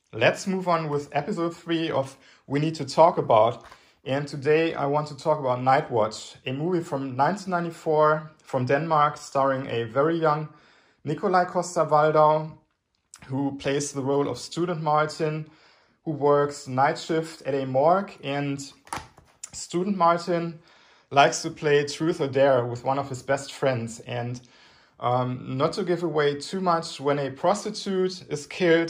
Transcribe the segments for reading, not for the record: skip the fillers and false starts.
let's move on with episode 3 of We Need to Talk About. And today I want to talk about Nightwatch, a movie from 1994 from Denmark starring a very young Nikolaj Coster-Waldau, who plays the role of Student Martin, who works night shift at a morgue. And Student Martin likes to play Truth or Dare with one of his best friends. And not to give away too much, when a prostitute is killed,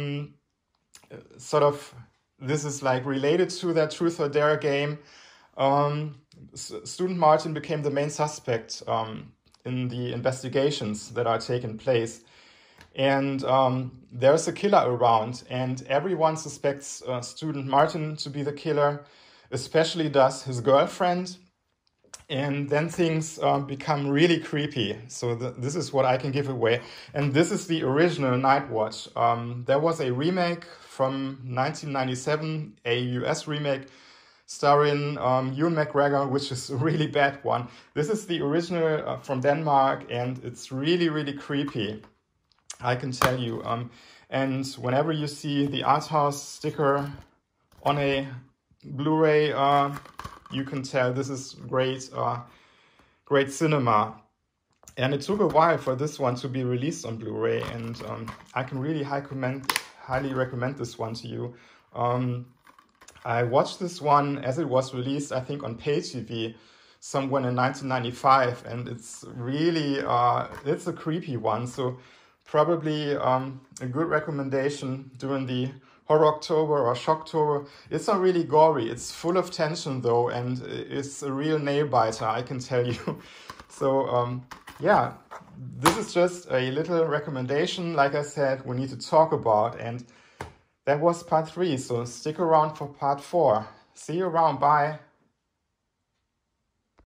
this is like related to that Truth or Dare game. Student Martin became the main suspect in the investigations that are taking place. And there's a killer around, and everyone suspects Student Martin to be the killer, especially does his girlfriend. And then things become really creepy. So this is what I can give away. And this is the original Nightwatch. There was a remake from 1997, a US remake starring Ewan McGregor, which is a really bad one. This is the original from Denmark, and it's really, really creepy, I can tell you. And whenever you see the art house sticker on a Blu-ray, you can tell this is great, great cinema. And it took a while for this one to be released on Blu-ray, and I can really highly recommend this one to you. I watched this one as it was released, I think, on pay TV somewhere in 1995, and it's really, it's a creepy one. So probably a good recommendation during the Horror-October or Shocktober. It's not really gory. It's full of tension though, and it's a real nail-biter, I can tell you. So yeah, this is just a little recommendation, like I said, we need to talk about. And that was part 3, so stick around for part 4. See you around, bye.